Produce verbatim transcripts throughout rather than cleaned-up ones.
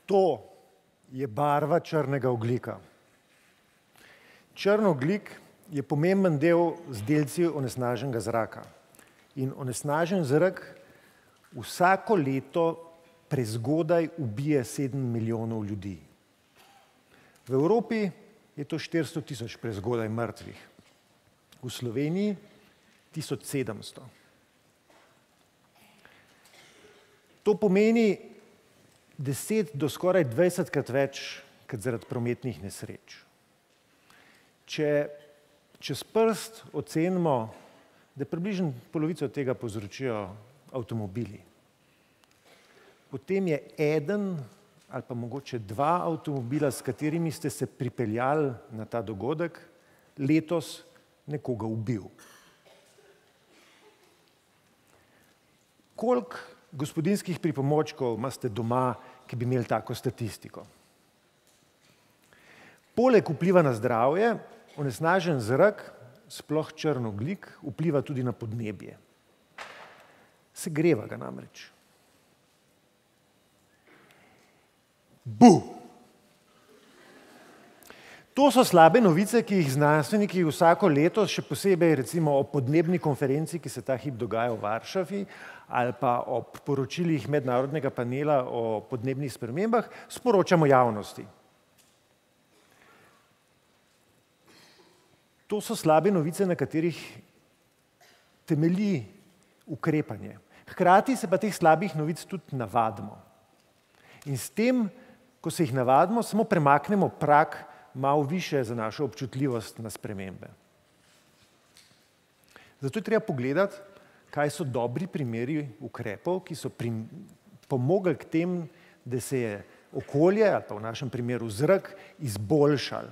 To je barva črnega ogljika. Črn ogljik je pomemben del z delci onesnaženega zraka. In onesnažen zrak vsako leto prezgodaj ubije sedem milijonov ljudi. V Evropi je to štiristo tisoč prezgodaj mrtvih. V Sloveniji tisoč sedemsto. To pomeni deset do skoraj dvajsetkrat več kot zaradi prometnih nesreč. Če čez prst ocenimo, da približno polovico tega povzročijo avtomobili, potem je eden ali pa mogoče dva avtomobila, s katerimi ste se pripeljali na ta dogodek, letos nekoga ubil. Koliko gospodinjskih pripomočkov imate doma, ki bi imeli tako statistiko? Poleg vpliva na zdravje, onesnažen zrak, sploh črn ogljik, vpliva tudi na podnebje. Segreva ga namreč. Bu! To so slabe novice, ki jih znanstveniki vsako leto, še posebej recimo o podnebni konferenci, ki se ta hip dogaja v Varšavi, ali pa ob poročilih mednarodnega panela o podnebnih spremembah, sporočamo javnosti. To so slabe novice, na katerih temelji ukrepanje. Hkrati se pa teh slabih novic tudi navadimo. In s tem, ko se jih navadimo, samo premaknemo prag malo više za našo občutljivost na spremembe. Zato je treba pogledati, kaj so dobri primeri ukrepov, ki so pomogli k tem, da se je okolje, ali pa v našem primeru zrak, izboljšal.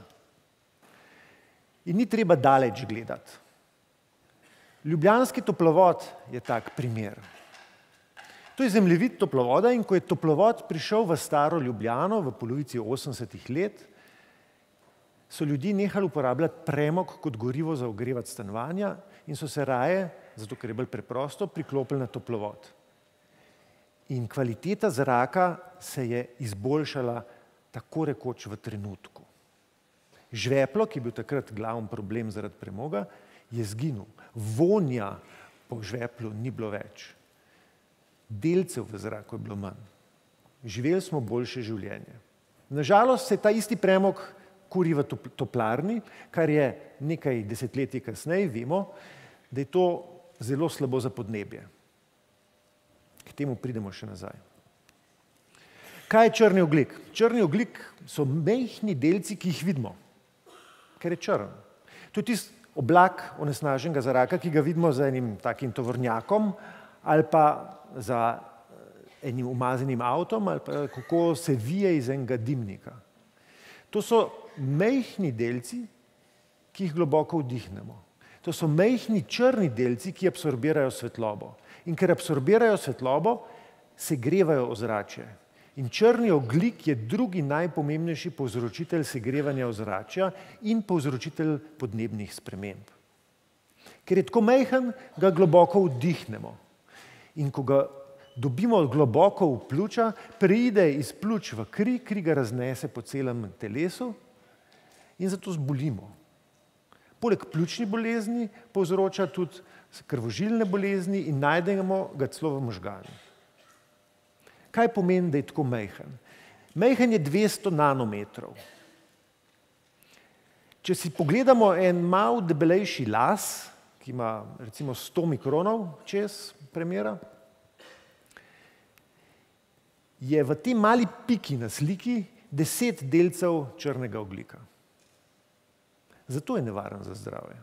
In ni treba daleč gledati. Ljubljanski toplovod je tak primer. To je zemljevid toplovoda in ko je toplovod prišel v staro Ljubljano v polovici osemdesetih let, so ljudje nehali uporabljati premog kot gorivo za ogrevati stanovanja in so se raje, zato ker je bolj preprosto, priklopili na toplovod. In kvaliteta zraka se je izboljšala tako rekoč v trenutku. Žveplo, ki je bil takrat glaven problem zaradi premoga, je zginil. Vonja po žveplu ni bilo več. Delcev v zraku je bilo manj. Živeli smo boljše življenje. Nažalost se ta isti premog kuri v toplarni, kar je nekaj desetletij kasneje, vemo, da je to zelo slabo za podnebje. K temu pridemo še nazaj. Kaj je črni ogljik? Črni ogljik so majhni delci, ki jih vidimo, ker je črn. To je tisti oblak onesnaženega zraka, ki ga vidimo za enim takim tovornjakom ali pa za enim umazanim avtom ali pa kako se vije iz enega dimnika. To so majhni delci, ki jih globoko vdihnemo. To so majhni črni delci, ki absorbirajo svetlobo. In ker absorbirajo svetlobo, segrevajo ozračje. In črni ogljik je drugi najpomembnejši povzročitelj segrevanja ozračja in povzročitelj podnebnih sprememb. Ker je tako majhen, ga globoko vdihnemo. In ko ga dobimo globoko v pljuča, preide iz pljuč v kri, kri ga raznese po celem telesu in zato zbolimo. Poleg pljučnih bolezni povzroča tudi krvožilne bolezni in najdemo ga celo v možganih. Kaj pomeni, da je tako majhen? Majhen je dvesto nanometrov. Če si pogledamo en malo debelejši las, ki ima recimo sto mikronov čez premera, je v tej mali piki na sliki deset delcev črnega ogljika. Zato je nevaren za zdravje.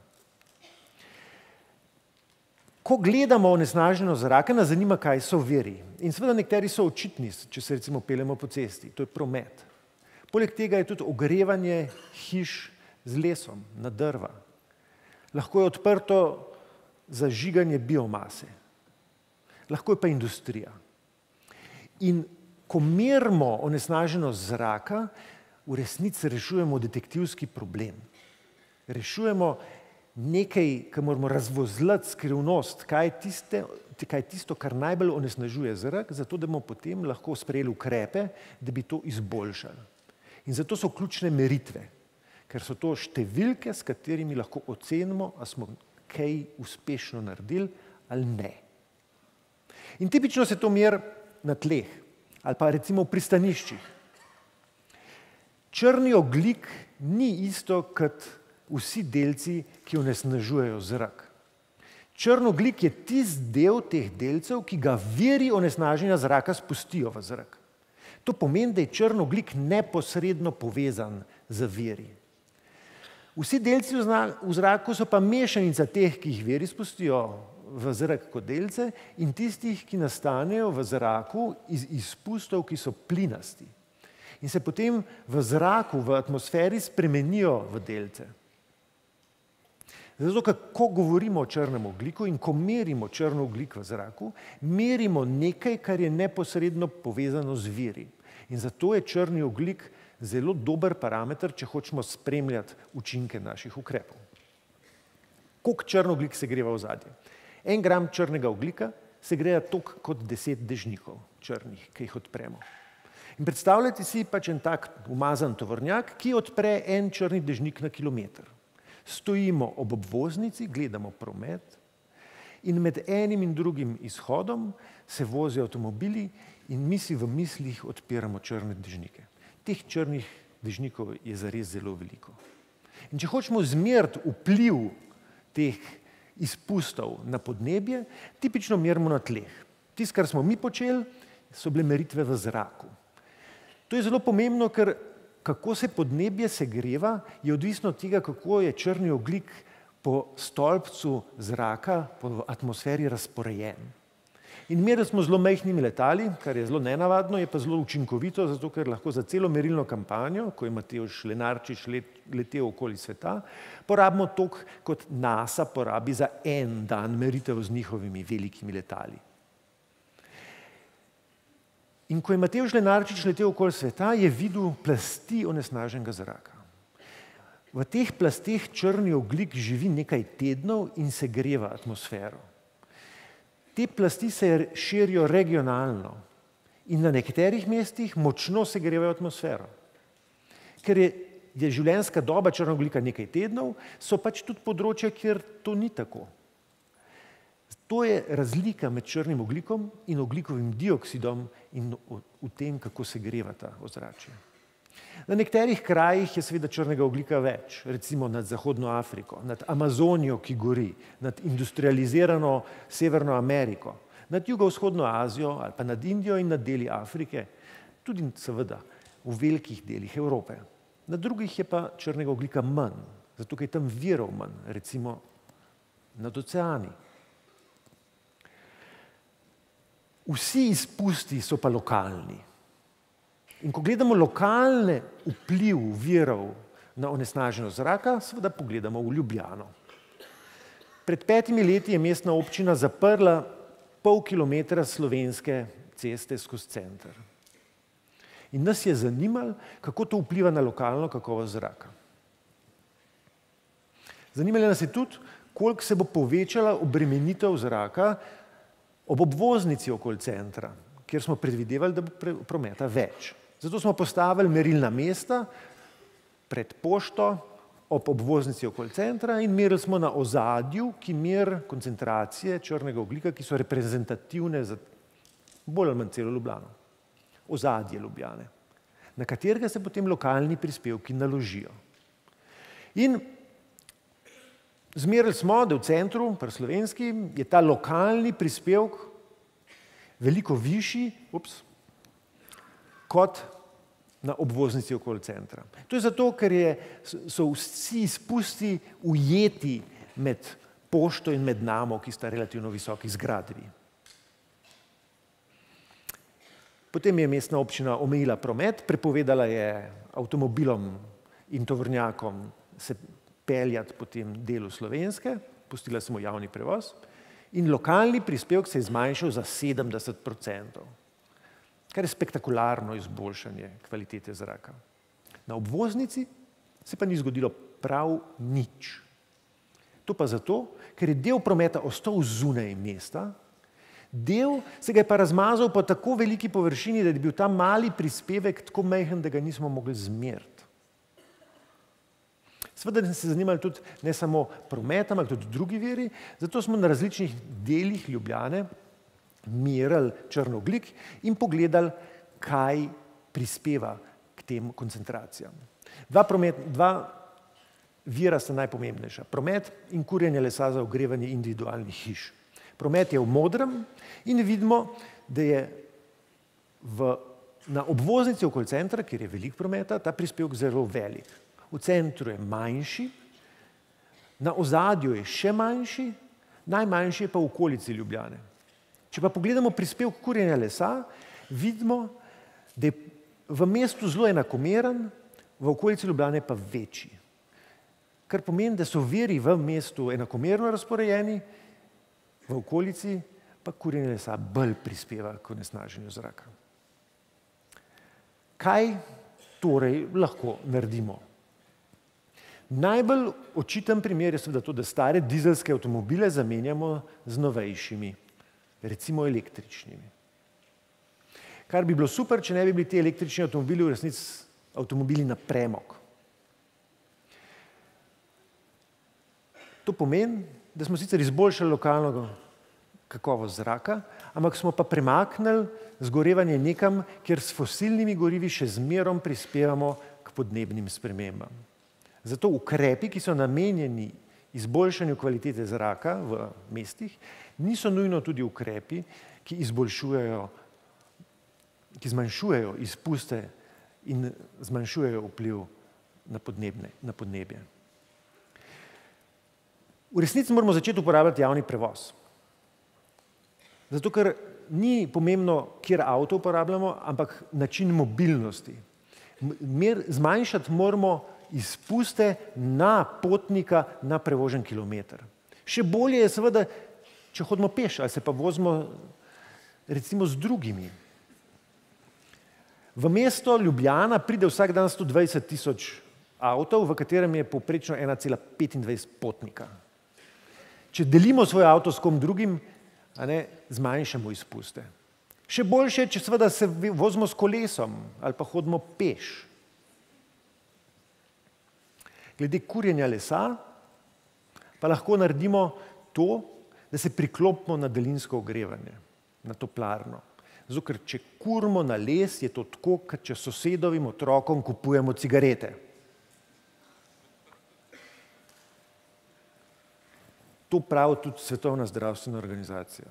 Ko gledamo onesnaženost zraka, nas zanima, kaj so viri. In seveda nekateri so očitni, če se recimo peljemo po cesti, to je promet. Poleg tega je tudi ogrevanje hiš z lesom, na drva. Lahko je odprto zažiganje biomase. Lahko je pa industrija. In ko merimo onesnaženost zraka, v resnici rešujemo detektivski problem. Rešujemo nekaj, kar moramo razvozlati skrivnost, kaj je, tiste, kaj je tisto, kar najbolj onesnažuje zrak, zato da bomo potem lahko sprejeli ukrepe, da bi to izboljšali. In zato so ključne meritve, ker so to številke, s katerimi lahko ocenimo, a smo kaj uspešno naredili ali ne. In tipično se to meri na tleh ali pa recimo v pristaniščih. Črni ogljik ni isto kot vsi delci, ki onesnažujejo zrak. Črn ogljik je tisti del teh delcev, ki ga viri onesnaženja zraka spustijo v zrak. To pomeni, da je črn ogljik neposredno povezan z viri. Vsi delci v zraku so pa mešanica teh, ki jih viri spustijo v zrak kot delce in tistih, ki nastanejo v zraku iz izpustov, ki so plinasti. In se potem v zraku, v atmosferi spremenijo v delce. Zato, ko govorimo o črnem ogljiku in ko merimo črn ogljik v zraku, merimo nekaj, kar je neposredno povezano z viri. In zato je črni ogljik zelo dober parameter, če hočemo spremljati učinke naših ukrepov. Koliko črn ogljik se greva v ozadje? En gram črnega ogljika se greja toliko kot deset dežnikov črnih, ki jih odpremo. In predstavljajte si pač en tak umazan tovornjak, ki odpre en črni dežnik na kilometer. Stojimo ob obvoznici, gledamo promet in med enim in drugim izhodom se vozijo avtomobili in mi si v mislih odpiramo črne dežnike. Teh črnih dežnikov je zares zelo veliko. In če hočemo zmeriti vpliv teh izpustov na podnebje, tipično merimo na tleh. Tisto, kar smo mi počeli, so bile meritve v zraku. To je zelo pomembno, ker kako se podnebje segreva, je odvisno od tega, kako je črni ogljik po stolpcu zraka, po atmosferi razporejen. In merili smo zelo majhnimi letali, kar je zelo nenavadno, je pa zelo učinkovito, zato ker lahko za celo merilno kampanjo, ko je Matevž Lenarčič letel okoli sveta, porabimo toliko, kot NASA porabi za en dan meritev z njihovimi velikimi letali. In ko je Matevž Lenarčič letel okoli sveta, je videl plasti onesnaženega zraka. V teh plasteh črni ogljik živi nekaj tednov in segreva atmosfero. Te plasti se širijo regionalno in na nekaterih mestih močno segrevajo atmosfero. Ker je, je življenjska doba črnega ogljika nekaj tednov, so pač tudi področja, kjer to ni tako. To je razlika med črnim ogljikom in ogljikovim dioksidom in v tem, kako segrevata ozračje. Na nekaterih krajih je seveda črnega ogljika več, recimo nad Zahodno Afriko, nad Amazonijo, ki gori, nad industrializirano Severno Ameriko, nad jugovzhodno Azijo ali pa nad Indijo in nad deli Afrike, tudi seveda v velikih delih Evrope. Na drugih je pa črnega ogljika manj, zato ker je tam virov manj, recimo nad oceani. Vsi izpusti so pa lokalni. In ko gledamo lokalne vpliv virov na onesnaženost zraka, seveda pogledamo v Ljubljano. Pred petimi leti je mestna občina zaprla pol kilometra slovenske ceste skozi center. In nas je zanimalo, kako to vpliva na lokalno kakovost zraka. Zanimalo nas je tudi, koliko se bo povečala obremenitev zraka ob obvoznici okoli centra, kjer smo predvidevali, da bo prometa več. Zato smo postavili merilna mesta pred pošto ob obvoznici okoli centra in merili smo na ozadju, ki meri koncentracije črnega ogljika, ki so reprezentativne za bolj ali manj celo Ljubljano. Ozadje Ljubljane, na katerega se potem lokalni prispevki naložijo. In zmerili smo, da v centru, pri Slovenski, je ta lokalni prispevek veliko višji, ups, kot na obvoznici okoli centra. To je zato, ker je, so vsi izpusti ujeti med pošto in med namo, ki sta relativno visoki zgradbi. Potem je mestna občina omejila promet, prepovedala je avtomobilom in tovornjakom se peljati po tem delu Slovenske, pustila smo javni prevoz in lokalni prispevek se je zmanjšal za sedemdeset procentov. Kar je spektakularno izboljšanje kvalitete zraka. Na obvoznici se pa ni zgodilo prav nič. To pa zato, ker je del prometa ostal zunaj mesta, del se ga je pa razmazal po tako veliki površini, da je bil ta mali prispevek tako majhen, da ga nismo mogli zmeriti. Seveda smo se zanimali tudi ne samo promet, ampak tudi drugi viri, zato smo na različnih delih Ljubljane merili črni ogljik in pogledali, kaj prispeva k tem koncentracijam. Dva, promet, dva vira sta najpomembnejša. Promet in kurjenje lesa za ogrevanje individualnih hiš. Promet je v modrem in vidimo, da je v, na obvoznici okoli centra, kjer je veliko prometa, ta prispevek zelo velik. V centru je manjši, na ozadju je še manjši, najmanjši je pa v okolici Ljubljane. Če pa pogledamo prispevek kurjenja lesa, vidimo, da je v mestu zelo enakomeren, v okolici Ljubljane pa večji. Kar pomeni, da so viri v mestu enakomerno razporejeni, v okolici pa kurjenje lesa bolj prispeva k onesnaženju zraka. Kaj torej lahko naredimo? Najbolj očiten primer je seveda to, da stare dizelske avtomobile zamenjamo z novejšimi, recimo električnimi. Kar bi bilo super, če ne bi bili ti električni avtomobili v resnici avtomobili na premog. To pomeni, da smo sicer izboljšali lokalno kakovost zraka, ampak smo pa premaknili zgorevanje nekam, kjer s fosilnimi gorivi še zmerom prispevamo k podnebnim spremembam. Zato ukrepi, ki so namenjeni izboljšanju kvalitete zraka v mestih, niso nujno tudi ukrepi, ki izboljšujejo, ki zmanjšujejo izpuste in zmanjšujejo vpliv na podnebne, na podnebje. V resnici moramo začeti uporabljati javni prevoz. Zato, ker ni pomembno, kjer avto uporabljamo, ampak način mobilnosti. Mer, zmanjšati moramo izpuste na potnika na prevožen kilometer. Še bolje je seveda, če hodimo peš, ali se pa vozimo recimo z drugimi. V mesto Ljubljana pride vsak dan sto dvajset tisoč avtov, v katerem je povprečno ena cela petindvajset potnika. Če delimo svoj avto s kom drugim, a ne, zmanjšamo izpuste. Še boljše, če seveda se vozimo s kolesom ali pa hodimo peš. Glede kurjenja lesa pa lahko naredimo to, da se priklopimo na daljinsko ogrevanje, na toplarno. Zato, ker če kurimo na les, je to tako, kot če sosedovim otrokom kupujemo cigarete. To pravi tudi Svetovna zdravstvena organizacija.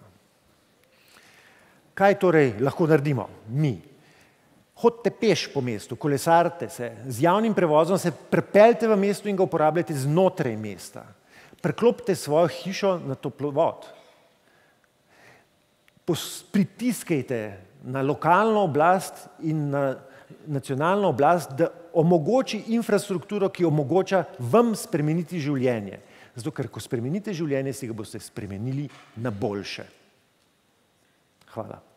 Kaj torej lahko naredimo? Mi. Hodite peš po mestu, kolesarite se, z javnim prevozom se prepeljte v mesto in ga uporabljate znotraj mesta. Preklopite svojo hišo na toplovod. Pritiskajte na lokalno oblast in na nacionalno oblast, da omogoči infrastrukturo, ki omogoča vam spremeniti življenje. Zato, ker ko spremenite življenje, si ga boste spremenili na boljše. Hvala.